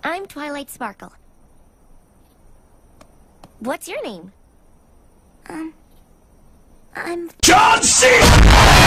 I'm Twilight Sparkle. What's your name? I'm... John C.